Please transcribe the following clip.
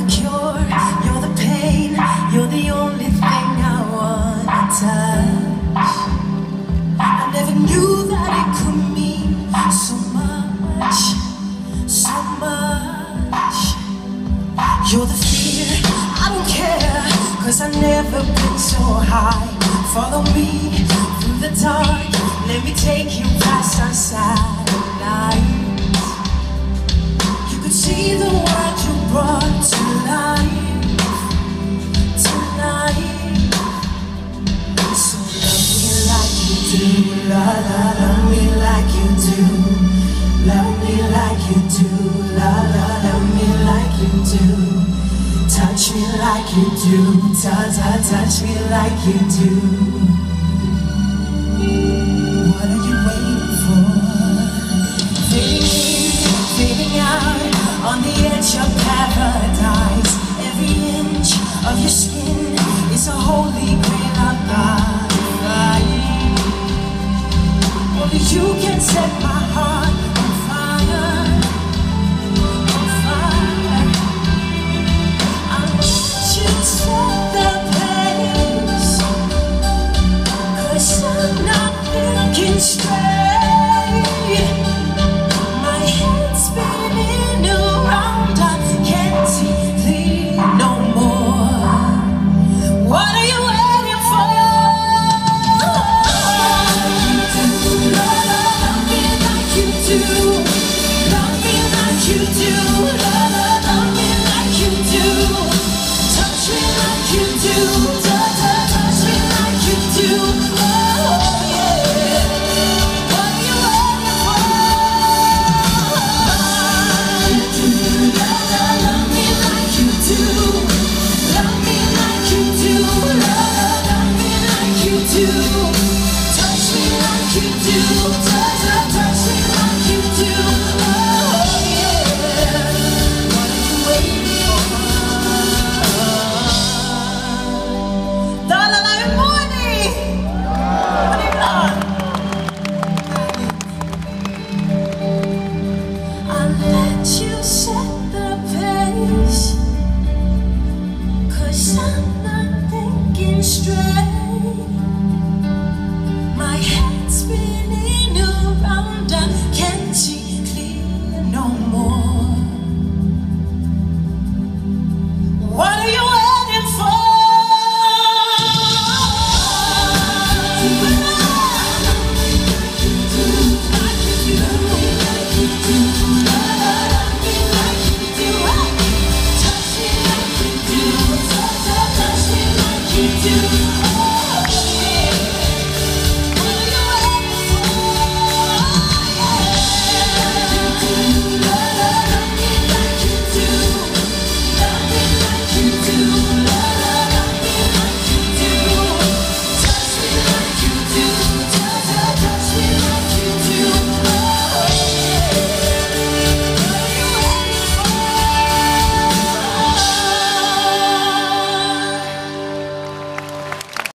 cure, you're the pain, you're the only thing I wanna touch. I never knew that it could mean so much, so much. You're the fear, I don't care, 'cause I've never been so high. Follow me through the dark, let me take you past our satellites. You could see the world you brought to life tonight. So love me like you do, love me like you do. Love me like you do, love me like you do. Touch me like you do, touch me like you do. What are you waiting for? Fading in, fading out, on the edge of paradise. Every inch of your skin is a holy grail of paradise. Only you can set my heart